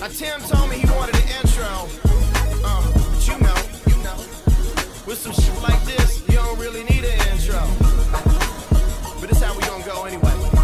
Tim told me he wanted an intro. But you know, with some shit like this, you don't really need an intro. But this how we gonna go anyway.